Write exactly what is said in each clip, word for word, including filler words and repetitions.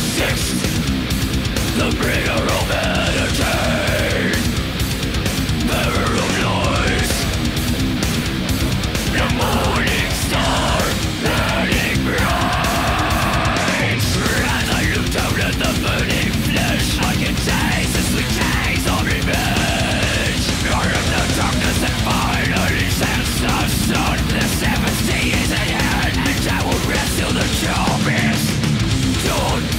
The bringer of energy, bearer of noise, the morning star, burning bright. As I look down at the burning flesh, I can taste the sweet taste of revenge. Out of the darkness that finally sets the sun, the seventh sea is at hand, and I will rest till the job is done.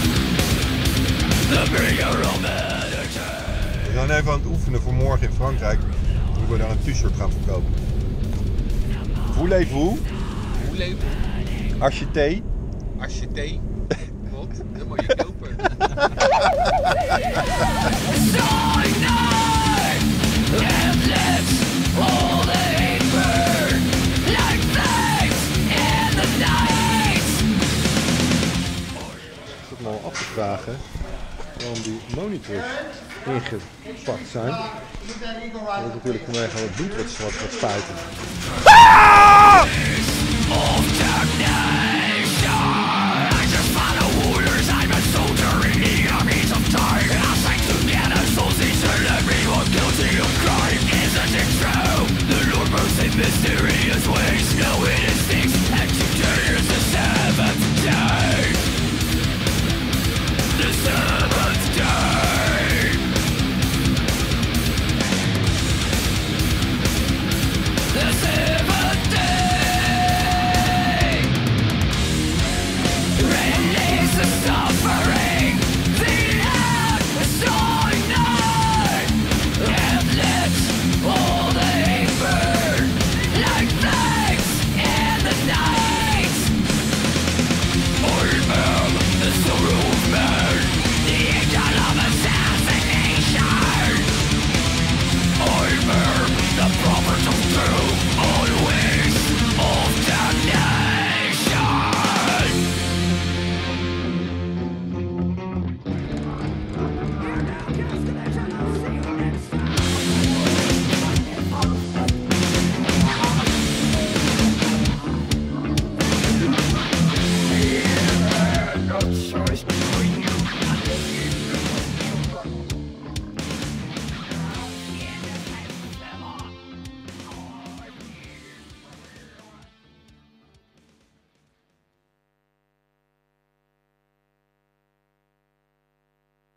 We zijn even aan het oefenen voor morgen in Frankrijk. Hoe we daar een t-shirt gaan verkopen. Voulez-vous? Voulez-vous? Acheter? Acheter? Wat? Dat moet je kopen. Ik zit me al af te vragen waarom die monitors ingepakt zijn. Dat is natuurlijk vanwege het bloed wat, wat spuiten. Ah!